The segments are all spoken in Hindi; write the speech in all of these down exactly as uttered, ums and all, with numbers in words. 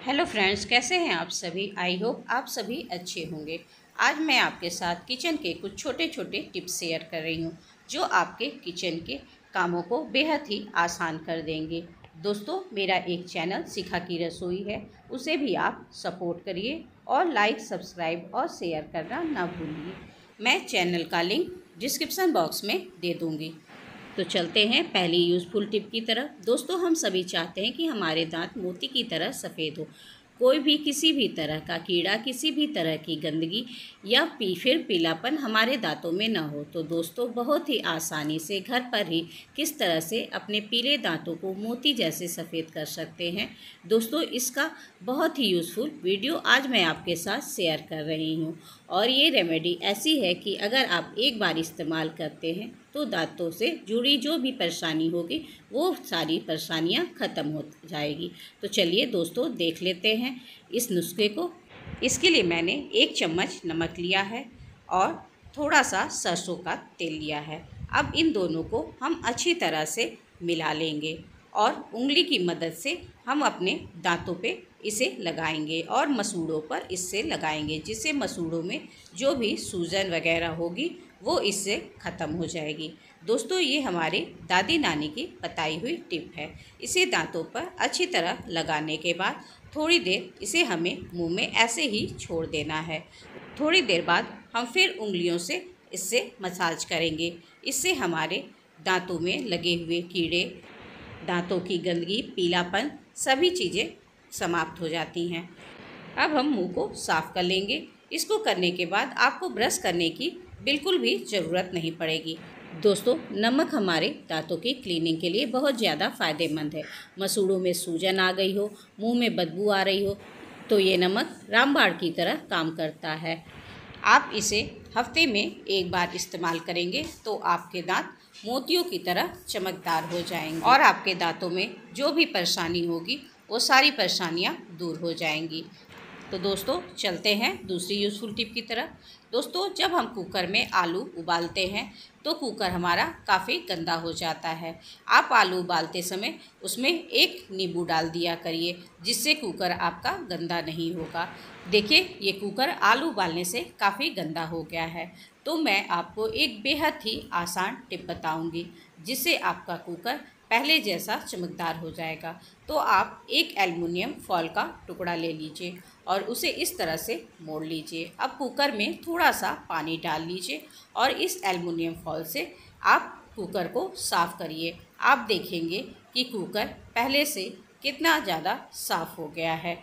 हेलो फ्रेंड्स, कैसे हैं आप सभी। आई होप आप सभी अच्छे होंगे। आज मैं आपके साथ किचन के कुछ छोटे छोटे टिप्स शेयर कर रही हूँ जो आपके किचन के कामों को बेहद ही आसान कर देंगे। दोस्तों, मेरा एक चैनल शिखा की रसोई है, उसे भी आप सपोर्ट करिए और लाइक, सब्सक्राइब और शेयर करना ना भूलिए। मैं चैनल का लिंक डिस्क्रिप्शन बॉक्स में दे दूँगी। तो चलते हैं पहली यूज़फुल टिप की तरफ। दोस्तों, हम सभी चाहते हैं कि हमारे दांत मोती की तरह सफ़ेद हो। कोई भी किसी भी तरह का कीड़ा, किसी भी तरह की गंदगी या पी फिर पीलापन हमारे दांतों में ना हो। तो दोस्तों, बहुत ही आसानी से घर पर ही किस तरह से अपने पीले दांतों को मोती जैसे सफ़ेद कर सकते हैं। दोस्तों, इसका बहुत ही यूज़फुल वीडियो आज मैं आपके साथ शेयर कर रही हूँ। और ये रेमेडी ऐसी है कि अगर आप एक बार इस्तेमाल करते हैं तो दांतों से जुड़ी जो भी परेशानी होगी वो सारी परेशानियां ख़त्म हो जाएगी। तो चलिए दोस्तों, देख लेते हैं इस नुस्खे को। इसके लिए मैंने एक चम्मच नमक लिया है और थोड़ा सा सरसों का तेल लिया है। अब इन दोनों को हम अच्छी तरह से मिला लेंगे और उंगली की मदद से हम अपने दांतों पे इसे लगाएंगे और मसूड़ों पर इससे लगाएंगे, जिससे मसूड़ों में जो भी सूजन वगैरह होगी वो इससे ख़त्म हो जाएगी। दोस्तों, ये हमारी दादी नानी की बताई हुई टिप है। इसे दांतों पर अच्छी तरह लगाने के बाद थोड़ी देर इसे हमें मुंह में ऐसे ही छोड़ देना है। थोड़ी देर बाद हम फिर उंगलियों से इससे मसाज करेंगे। इससे हमारे दांतों में लगे हुए कीड़े, दांतों की गंदगी, पीलापन सभी चीज़ें समाप्त हो जाती हैं। अब हम मुंह को साफ़ कर लेंगे। इसको करने के बाद आपको ब्रश करने की बिल्कुल भी ज़रूरत नहीं पड़ेगी। दोस्तों, नमक हमारे दांतों की क्लीनिंग के लिए बहुत ज़्यादा फ़ायदेमंद है। मसूड़ों में सूजन आ गई हो, मुंह में बदबू आ रही हो, तो ये नमक रामबाण की तरह काम करता है। आप इसे हफ्ते में एक बार इस्तेमाल करेंगे तो आपके दांत मोतियों की तरह चमकदार हो जाएंगे और आपके दांतों में जो भी परेशानी होगी वो सारी परेशानियां दूर हो जाएंगी। तो दोस्तों, चलते हैं दूसरी यूज़फुल टिप की तरफ। दोस्तों, जब हम कुकर में आलू उबालते हैं तो कुकर हमारा काफ़ी गंदा हो जाता है। आप आलू उबालते समय उसमें एक नींबू डाल दिया करिए, जिससे कुकर आपका गंदा नहीं होगा। देखिए, ये कुकर आलू उबालने से काफ़ी गंदा हो गया है। तो मैं आपको एक बेहद ही आसान टिप बताऊंगी, जिससे आपका कुकर पहले जैसा चमकदार हो जाएगा। तो आप एक एल्युमिनियम फॉयल का टुकड़ा ले लीजिए और उसे इस तरह से मोड़ लीजिए। अब कुकर में थोड़ा सा पानी डाल लीजिए और इस एल्युमिनियम फॉयल से आप कुकर को साफ़ करिए। आप देखेंगे कि कुकर पहले से कितना ज़्यादा साफ़ हो गया है।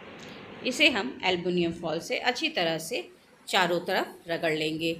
इसे हम एल्युमिनियम फॉयल से अच्छी तरह से चारों तरफ रगड़ लेंगे।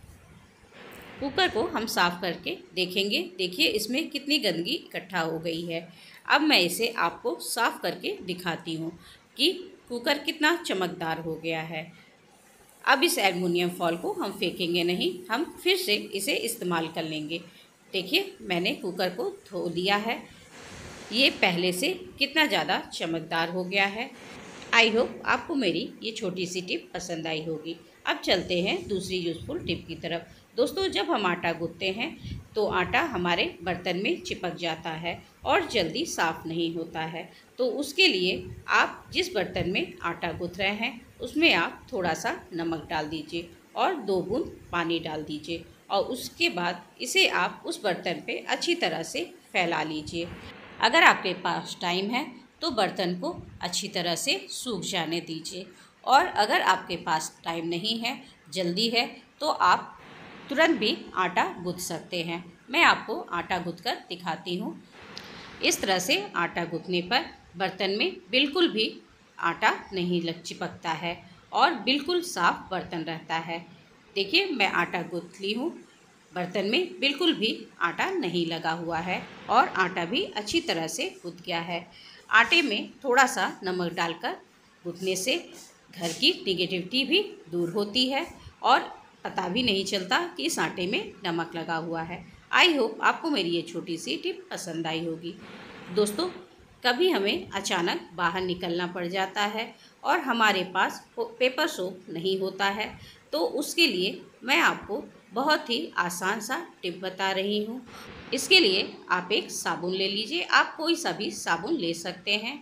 कुकर को हम साफ़ करके देखेंगे। देखिए, इसमें कितनी गंदगी इकट्ठा हो गई है। अब मैं इसे आपको साफ़ करके दिखाती हूँ कि कुकर कितना चमकदार हो गया है। अब इस एल्युमिनियम फॉयल को हम फेंकेंगे नहीं, हम फिर से इसे इस्तेमाल कर लेंगे। देखिए, मैंने कुकर को धो लिया है। ये पहले से कितना ज़्यादा चमकदार हो गया है। आई होप आपको मेरी ये छोटी सी टिप पसंद आई होगी। अब चलते हैं दूसरी यूज़फुल टिप की तरफ। दोस्तों, जब हम आटा गूँथते हैं तो आटा हमारे बर्तन में चिपक जाता है और जल्दी साफ़ नहीं होता है। तो उसके लिए आप जिस बर्तन में आटा गूँथ रहे हैं उसमें आप थोड़ा सा नमक डाल दीजिए और दो बूंद पानी डाल दीजिए और उसके बाद इसे आप उस बर्तन पे अच्छी तरह से फैला लीजिए। अगर आपके पास टाइम है तो बर्तन को अच्छी तरह से सूख जाने दीजिए, और अगर आपके पास टाइम नहीं है, जल्दी है, तो आप तुरंत भी आटा गूँथ सकते हैं। मैं आपको आटा गूँथ कर दिखाती हूँ। इस तरह से आटा गूँथने पर बर्तन में बिल्कुल भी आटा नहीं लग चिपकता है और बिल्कुल साफ़ बर्तन रहता है। देखिए, मैं आटा गूँथ ली हूँ। बर्तन में बिल्कुल भी आटा नहीं लगा हुआ है और आटा भी अच्छी तरह से गूँथ गया है। आटे में थोड़ा सा नमक डालकर गूँथने से घर की नेगेटिविटी भी दूर होती है और पता भी नहीं चलता कि इस आटे में नमक लगा हुआ है। आई होप आपको मेरी ये छोटी सी टिप पसंद आई होगी। दोस्तों, कभी हमें अचानक बाहर निकलना पड़ जाता है और हमारे पास पेपर सोप नहीं होता है, तो उसके लिए मैं आपको बहुत ही आसान सा टिप बता रही हूँ। इसके लिए आप एक साबुन ले लीजिए। आप कोई सा भी साबुन ले सकते हैं।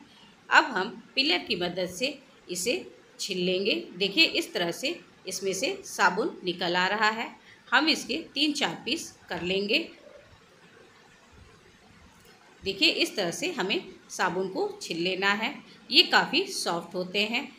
अब हम पिलर की मदद से इसे छील लेंगे। देखिए इस तरह से इसमें से साबुन निकल आ रहा है। हम इसके तीन चार पीस कर लेंगे। देखिए इस तरह से हमें साबुन को छील लेना है। ये काफ़ी सॉफ्ट होते हैं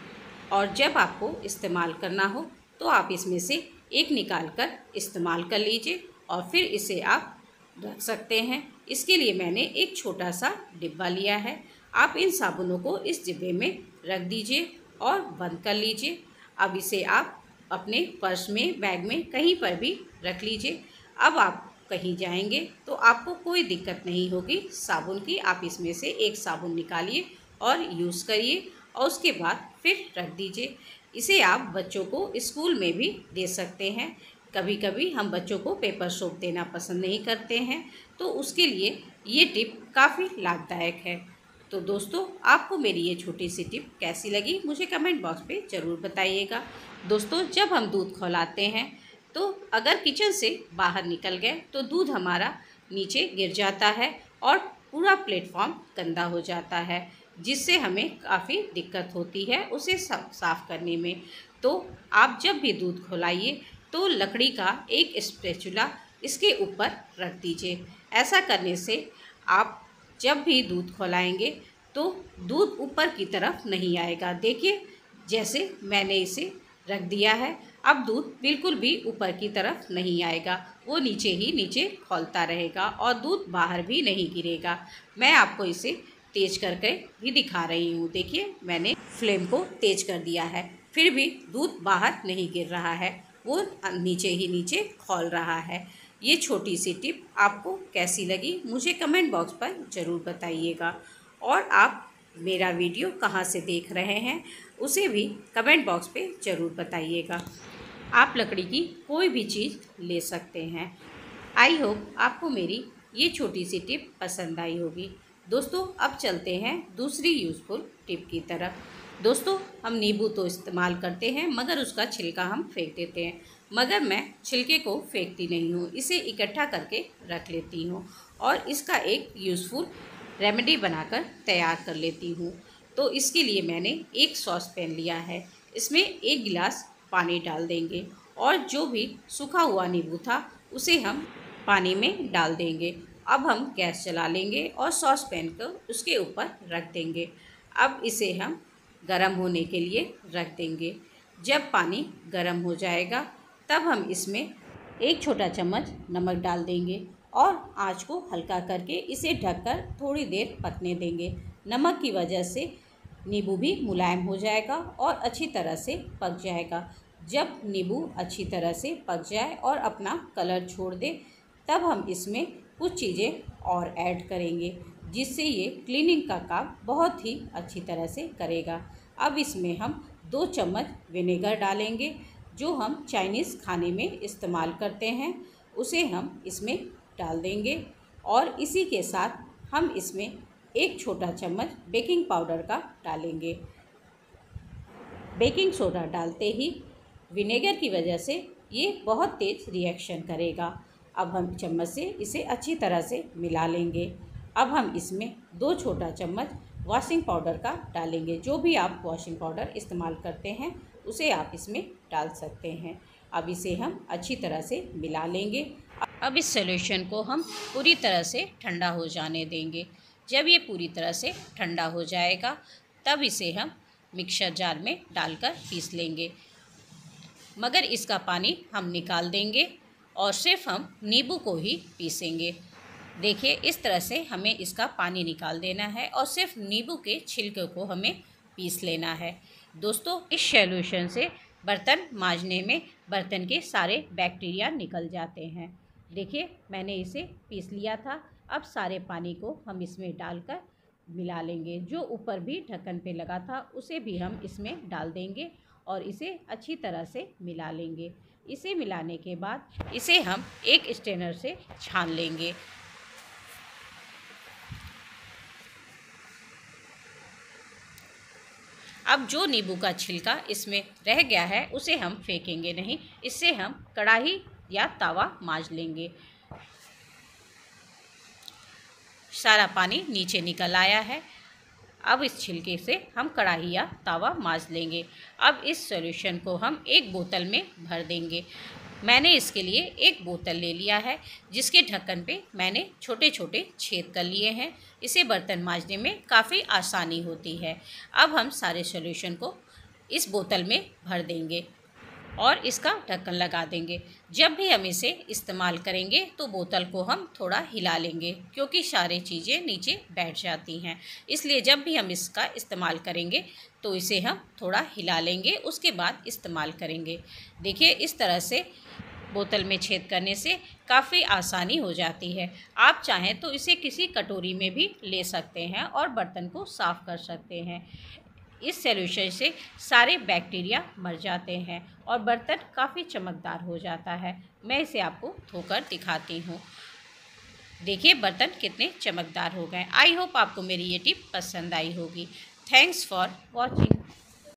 और जब आपको इस्तेमाल करना हो तो आप इसमें से एक निकाल कर इस्तेमाल कर लीजिए और फिर इसे आप रख सकते हैं। इसके लिए मैंने एक छोटा सा डिब्बा लिया है। आप इन साबुनों को इस डिब्बे में रख दीजिए और बंद कर लीजिए। अब इसे आप अपने पर्स में, बैग में, कहीं पर भी रख लीजिए। अब आप कहीं जाएंगे तो आपको कोई दिक्कत नहीं होगी साबुन की। आप इसमें से एक साबुन निकालिए और यूज़ करिए और उसके बाद फिर रख दीजिए। इसे आप बच्चों को स्कूल में भी दे सकते हैं। कभी कभी हम बच्चों को पेपर सोप देना पसंद नहीं करते हैं, तो उसके लिए ये टिप काफ़ी लाभदायक है। तो दोस्तों, आपको मेरी ये छोटी सी टिप कैसी लगी मुझे कमेंट बॉक्स पे ज़रूर बताइएगा। दोस्तों, जब हम दूध खौलाते हैं तो अगर किचन से बाहर निकल गए तो दूध हमारा नीचे गिर जाता है और पूरा प्लेटफॉर्म गंदा हो जाता है, जिससे हमें काफ़ी दिक्कत होती है उसे साफ़ करने में। तो आप जब भी दूध खौलाइए तो लकड़ी का एक स्पैचुला इसके ऊपर रख दीजिए। ऐसा करने से आप जब भी दूध खौलाएंगे तो दूध ऊपर की तरफ नहीं आएगा। देखिए जैसे मैंने इसे रख दिया है, अब दूध बिल्कुल भी ऊपर की तरफ नहीं आएगा, वो नीचे ही नीचे खौलता रहेगा और दूध बाहर भी नहीं गिरेगा। मैं आपको इसे तेज करके भी दिखा रही हूँ। देखिए मैंने फ्लेम को तेज कर दिया है, फिर भी दूध बाहर नहीं गिर रहा है, वो नीचे ही नीचे खौल रहा है। ये छोटी सी टिप आपको कैसी लगी मुझे कमेंट बॉक्स पर ज़रूर बताइएगा। और आप मेरा वीडियो कहाँ से देख रहे हैं उसे भी कमेंट बॉक्स पे ज़रूर बताइएगा। आप लकड़ी की कोई भी चीज़ ले सकते हैं। आई होप आपको मेरी ये छोटी सी टिप पसंद आई होगी। दोस्तों, अब चलते हैं दूसरी यूज़फुल टिप की तरफ। दोस्तों, हम नींबू तो इस्तेमाल करते हैं मगर उसका छिलका हम फेंक देते हैं, मगर मैं छिलके को फेंकती नहीं हूँ, इसे इकट्ठा करके रख लेती हूँ और इसका एक यूज़फुल रेमेडी बनाकर तैयार कर लेती हूँ। तो इसके लिए मैंने एक सॉस पैन लिया है, इसमें एक गिलास पानी डाल देंगे और जो भी सूखा हुआ नींबू था उसे हम पानी में डाल देंगे। अब हम गैस चला लेंगे और सॉस पैन को उसके ऊपर रख देंगे। अब इसे हम गरम होने के लिए रख देंगे। जब पानी गरम हो जाएगा तब हम इसमें एक छोटा चम्मच नमक डाल देंगे और आंच को हल्का करके इसे ढककर थोड़ी देर पकने देंगे। नमक की वजह से नींबू भी मुलायम हो जाएगा और अच्छी तरह से पक जाएगा। जब नींबू अच्छी तरह से पक जाए और अपना कलर छोड़ दे तब हम इसमें कुछ चीज़ें और ऐड करेंगे, जिससे ये क्लीनिंग का काम बहुत ही अच्छी तरह से करेगा। अब इसमें हम दो चम्मच विनेगर डालेंगे, जो हम चाइनीज़ खाने में इस्तेमाल करते हैं उसे हम इसमें डाल देंगे और इसी के साथ हम इसमें एक छोटा चम्मच बेकिंग पाउडर का डालेंगे। बेकिंग सोडा डालते ही विनेगर की वजह से ये बहुत तेज़ रिएक्शन करेगा। अब हम चम्मच से इसे अच्छी तरह से मिला लेंगे। अब हम इसमें दो छोटा चम्मच वॉशिंग पाउडर का डालेंगे। जो भी आप वॉशिंग पाउडर इस्तेमाल करते हैं उसे आप इसमें डाल सकते हैं। अब इसे हम अच्छी तरह से मिला लेंगे। अब इस सॉल्यूशन को हम पूरी तरह से ठंडा हो जाने देंगे। जब ये पूरी तरह से ठंडा हो जाएगा तब इसे हम मिक्सर जार में डालकर पीस लेंगे, मगर इसका पानी हम निकाल देंगे और सिर्फ हम नींबू को ही पीसेंगे। देखिए इस तरह से हमें इसका पानी निकाल देना है और सिर्फ नींबू के छिलके को हमें पीस लेना है। दोस्तों, इस सॉल्यूशन से बर्तन मांजने में बर्तन के सारे बैक्टीरिया निकल जाते हैं। देखिए मैंने इसे पीस लिया था। अब सारे पानी को हम इसमें डालकर मिला लेंगे। जो ऊपर भी ढक्कन पे लगा था उसे भी हम इसमें डाल देंगे और इसे अच्छी तरह से मिला लेंगे। इसे मिलाने के बाद इसे हम एक स्ट्रेनर से छान लेंगे। अब जो नींबू का छिलका इसमें रह गया है उसे हम फेंकेंगे नहीं, इससे हम कढ़ाई या तवा मांज लेंगे। सारा पानी नीचे निकल आया है। अब इस छिलके से हम कढ़ाई या तवा मांज लेंगे। अब इस सॉल्यूशन को हम एक बोतल में भर देंगे। मैंने इसके लिए एक बोतल ले लिया है, जिसके ढक्कन पे मैंने छोटे छोटे छेद कर लिए हैं। इसे बर्तन मांजने में काफ़ी आसानी होती है। अब हम सारे सॉल्यूशन को इस बोतल में भर देंगे और इसका ढक्कन लगा देंगे। जब भी हम इसे इस्तेमाल करेंगे तो बोतल को हम थोड़ा हिला लेंगे, क्योंकि सारी चीज़ें नीचे बैठ जाती हैं। इसलिए जब भी हम इसका इस्तेमाल करेंगे तो इसे हम थोड़ा हिला लेंगे, उसके बाद इस्तेमाल करेंगे। देखिए, इस तरह से बोतल में छेद करने से काफ़ी आसानी हो जाती है। आप चाहें तो इसे किसी कटोरी में भी ले सकते हैं और बर्तन को साफ़ कर सकते हैं। इस सॉल्यूशन से सारे बैक्टीरिया मर जाते हैं और बर्तन काफ़ी चमकदार हो जाता है। मैं इसे आपको धोकर दिखाती हूँ। देखिए, बर्तन कितने चमकदार हो गए। आई होप आपको मेरी ये टिप पसंद आई होगी। Thanks for watching.